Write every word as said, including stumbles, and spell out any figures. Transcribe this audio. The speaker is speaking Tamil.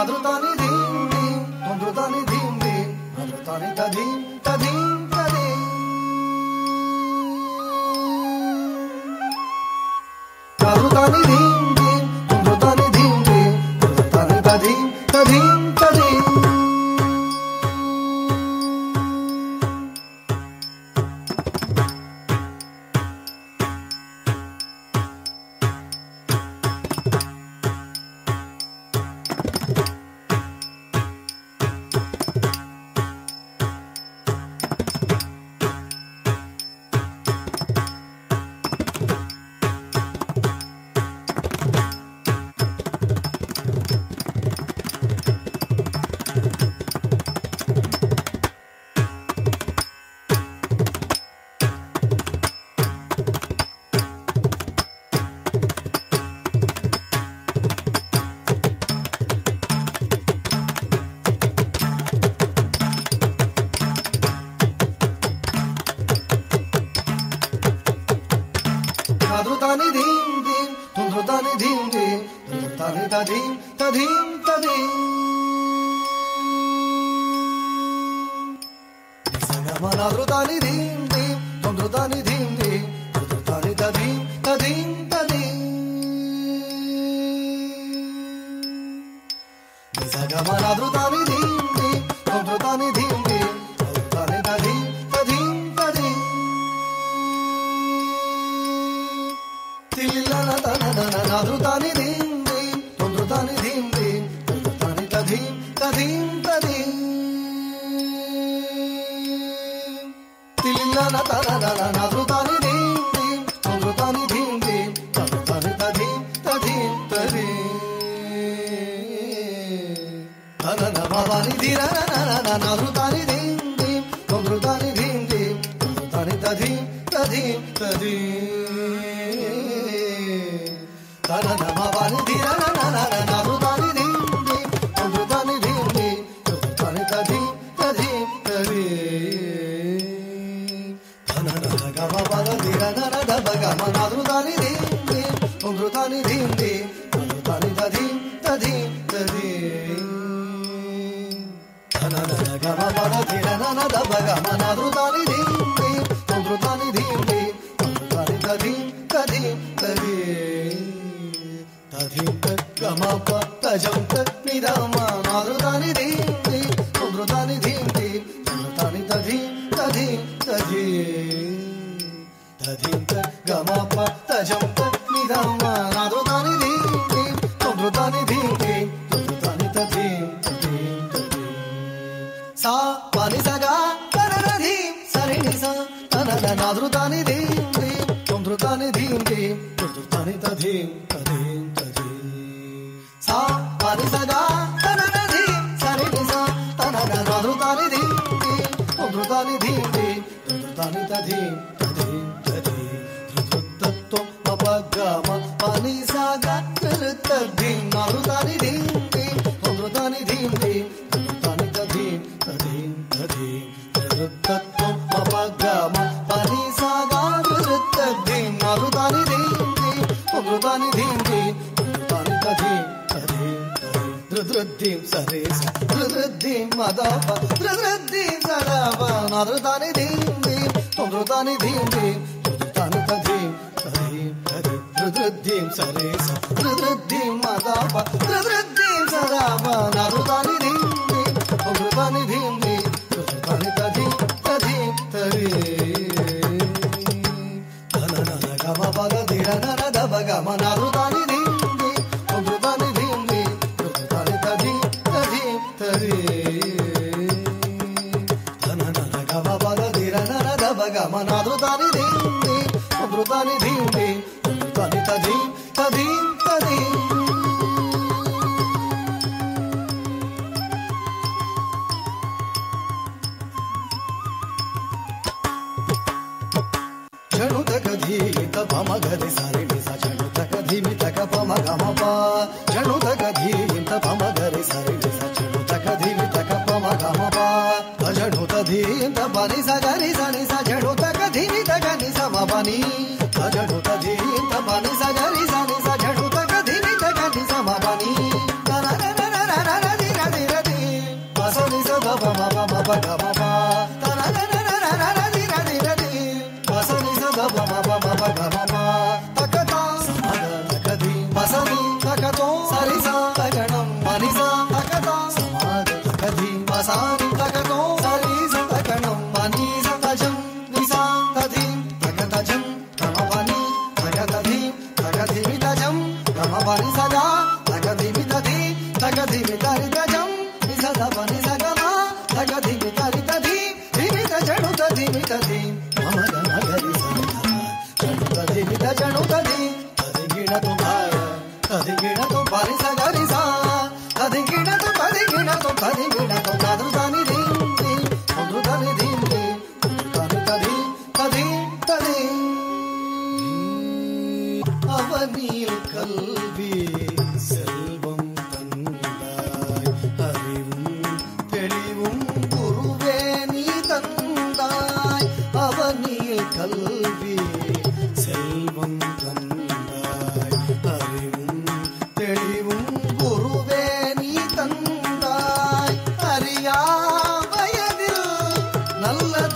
nadrutani dim dim, tondrutani dim dim, nadrutani tadim tadim tadim. Nadrutani dim dim, tondrutani dim dim, nadrutani tadim tadim tadim. Nadrutani dim dim, tondrutani dim dim, nadrutani tadim tadim tadim. Nisagama nadrutani dim dim, tondrutani dim dim, nadrutani tadim tadim tadim. Nisagama nadrutani dim dim, tondrutani dim dim, nadrutani tadim tadim tadim. Tililana tanana nadrutani dim dim, tondrutani dim dim, nadrutani tadim tadim tadim. Tililana tanana nadrutani dim dim, tondrutani dim dim, nadrutani tadim tadim tadim. Tanana bhavani dhirana nadrutani dim dim, tondrutani dim dim, nadrutani tadim tadim tadim. Tanana bhavani dhirana nadrutani dim dim, tondrutani dim dim, nadrutani tadim tadim tadim. Tanana gama pada dhirana nadabagama nadrutani dim dim, tondrutani dim dim, nadrutani tadim tadim tadim. Tanana gama pada dhirana nadabagama nadrutani dim dim, tondrutani dim dim, nadrutani tadim tadim tadim. Tadim gama pa tajam nidama nadrutani dim dim, tondrutani dim dim, nadrutani tadim tadim tadim. Tadim gama pa tajam nidama nadrutani dim dim, tondrutani dim dim, nadrutani tadim tadim tadim. Sa pani sa ga tanana dim sari ni sa tanana nadrutani dim dim, tondrutani dim dim, nadrutani tadim tadim tadim. Sa pani sa ga tanana dim sari ni sa tanana nadrutani dim dim, tondrutani dim dim, nadrutani tadim tadim tadim. Druttatto apagama pani sa ga tadim, nadrutani dim dim, tondrutani dim dim, nadrutani tadim tadim tadim. Druttatto apagama pani sa ga tadim, nadrutani dim dim, tondrutani dim dim, nadrutani tadim tadim tadim. Drudrudim saresa, drudrudim madapa, drudrudim sarava, nadrutani dim dim, tondrutani dim dim, nadrutani tadim tadim tadim. Drudrudim saresa, drudrudim madapa, drudrudim sarava, nadrutani dim dim, tondrutani dim dim, nadrutani tadim tadim tadim. Tanana gama pada dhirana nadabagama nadrutani dim dim, tondrutani dim dim, nadrutani tadim tadim tadim. Tanana gama pada dhirana nadabagama nadrutani dim dim, tondrutani dim dim, nadrutani tadim tadim tadim. Chanu takadhi tapama gade sare nisa, chanu takadhi mi takapama gama pa. Chanu takadhi tapama gade sare nisa, chanu takadhi mi takapama gama pa. Chanu takadhi tapani sa gari sa nisa, chanu takadhi mi takani sa ma pani. Chanu takadhi tapani sa gari sa nisa, chanu takadhi mi takani sa ma pani. Na na na na na na na. பனி சதஜம் நிசா ததி தகதஜம் கம பனி தகததி தகதி விதஜம் கம பனி சதா தகதி விததி தகதி விதரி தஜம் நிசத பனி சகம தகதி விதரி ததி விவித ஜணு ததி விததி மம கம கரி சதா ஜணு ததி வித ஜணு ததி ததி கிண துமாய ததி கிண து பனி சகரி சா ததி கிண து ததி கிண து ததி கிண து தது தனி தி தி தனி தி தி தனி ததி ததி ததி அவனில் கல்வி செல்வம் தந்தாய் அறிவும் தெளிவும் குருவே நீ தந்தாய் அவனில் கல்வி செல்வம் தந்தாய் அறிவும் தெளிவும் குருவே நீ தந்தாய் அறியா வயதில் நல்ல